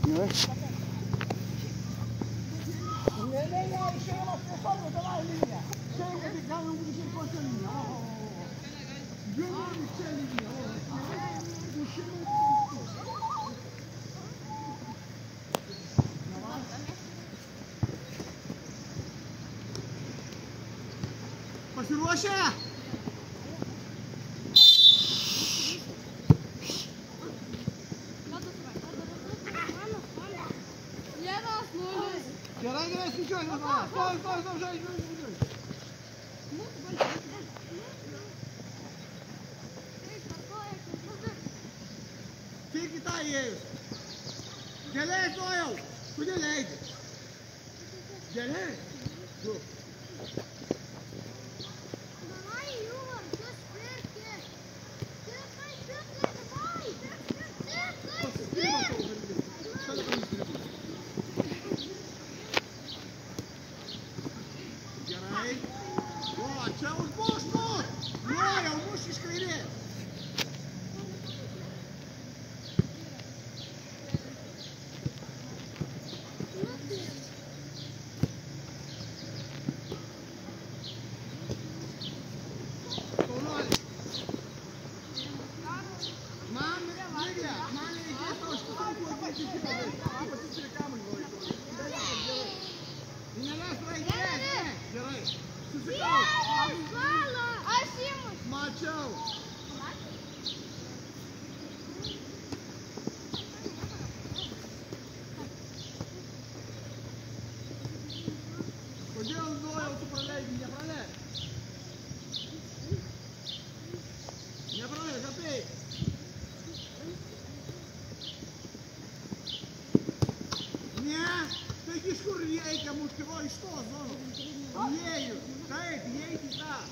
Ne, scema solo dalla linea. Scema di cano un po' di controllo. Io non mi c'è linea. Pasiruošę? Gerai, gerai, skaičiuoju, stoj, žaidžiu. Tik į tą įėjus. Gerai, stojau. Kodėl leidži? Gerai. Du. Čia užmuš mus! Jau muš iš kairės! Pauliuoli! Man reikės tau šitaip laikyti kitą vaiką. Pasisiri kamuolį laiką. Neleis raidės, ne? Gerai. Susikaus! Mačiau! Kodėl Nojau tu praleidai? Nepraleidai! Nepraleidai, apeik! Ne? Taigi iš kur reikia mušti? O, iš tos zonos! Įėjus! Taip, įeiti į tą!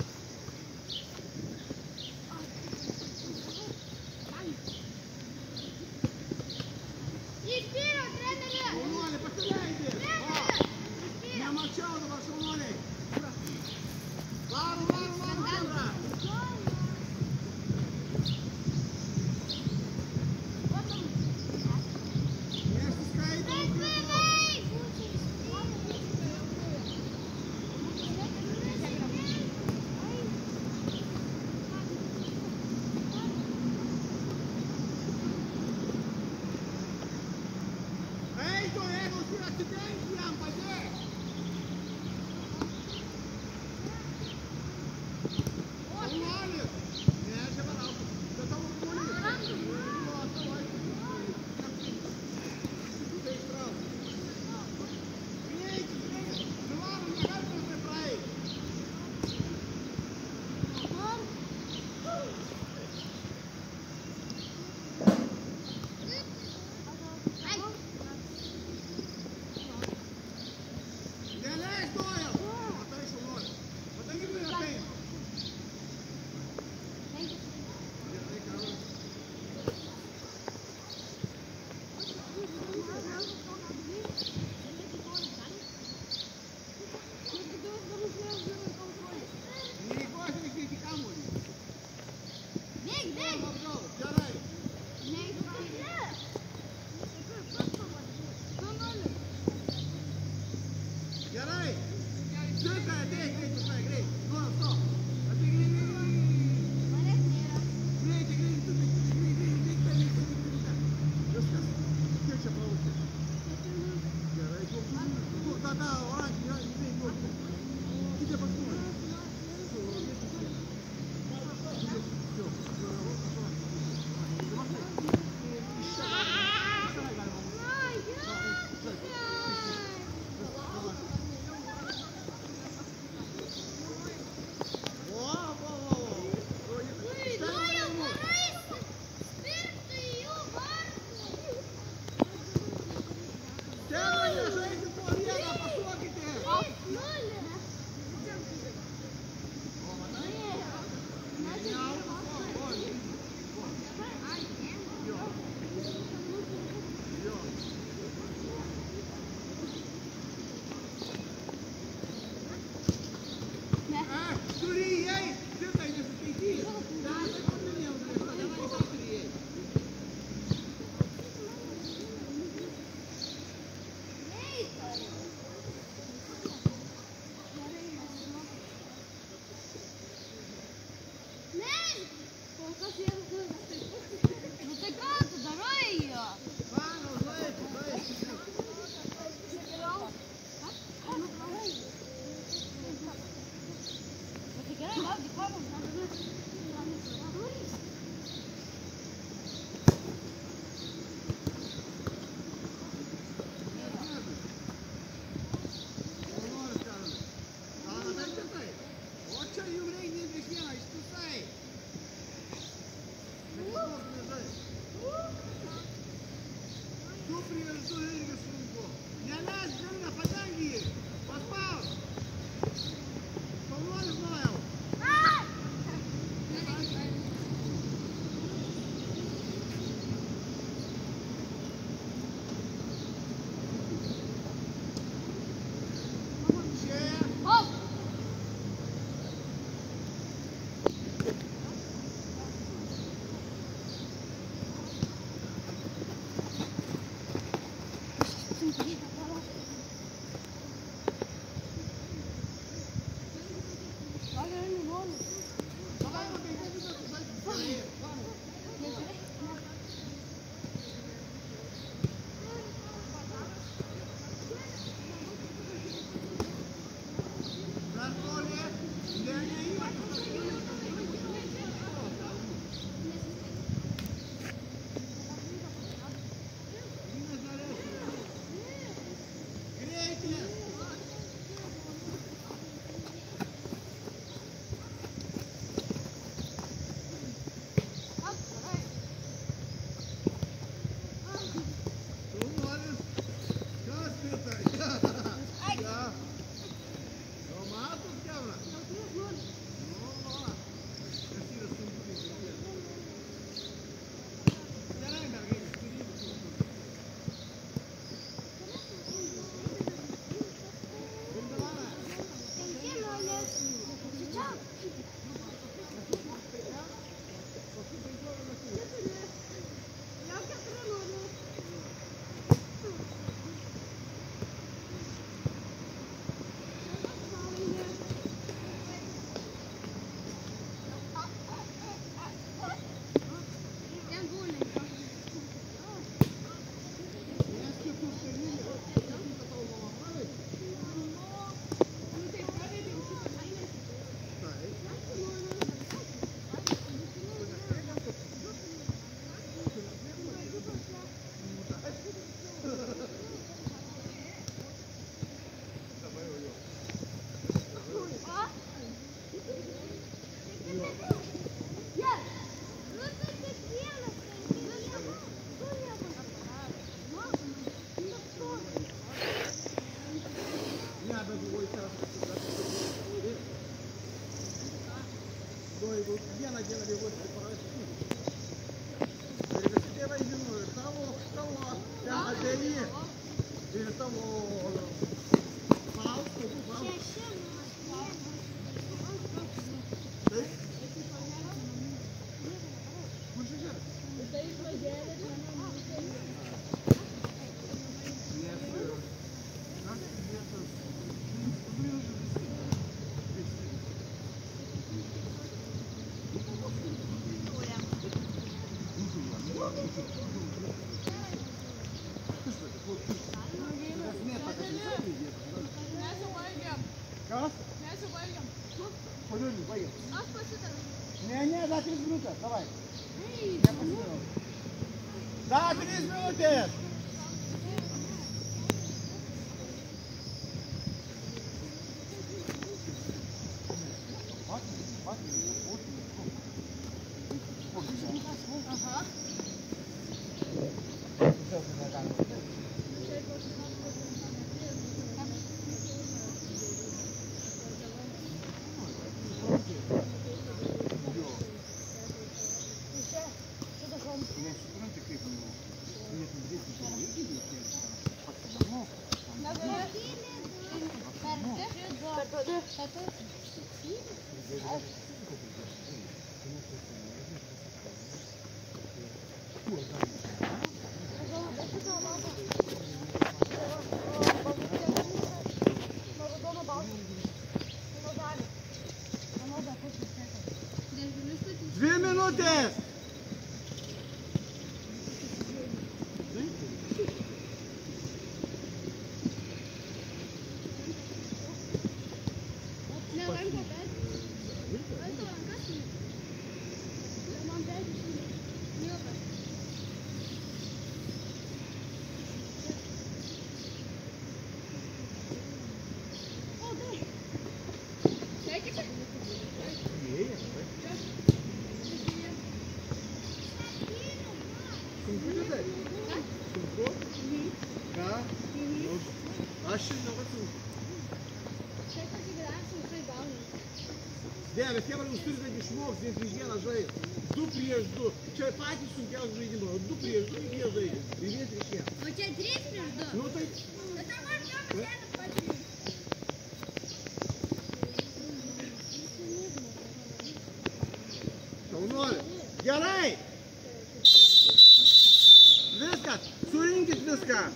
Šaunuolį, pasileidė! Nemačiau dabar šaunuoliai! Varom, bendra! Nesiskaito, krito! Atsidenk jam, padėk! Šaunuolis! Ne, čia palauk. Bet tavo žmonės. Tai ištrauk. Prieik! Privarom, negalime tai praeiti. Tu privertu irgi sunku. Neleis žemę, padengi jį. Paspaus. Pavojus nuojau. Vieną dieną bėgoti, tai parašyti. Ir visi tėvai žino, ir tavo ten abeji, ir tavo paustų, Taip? Kur šešėlė? Tai išvažiavė, čia Kas? Nesibaigiam. Kodėl baigiam? Aš pasitariu. Ne, dar 3 minutės, davai. Nepasidarau. Dar 3 minutės. Aha. Dvi minutės! Aš žinau, kad sunku. Čia tokį gyvensim, tai gauni. Dėmė, Hebra, jūs turite išmokti vieną žaisti. 2 prieš 2. Čia patys sunkiausi žaidimai. 2 prieš 2 ir jie žaidžia. Ir jie prieš jie. O čia 3 prieš 2. Nu tai... Bet tam man jau pasėdė pačiai. Šaunuolė. Gerai! Viskas. Surinkit viską.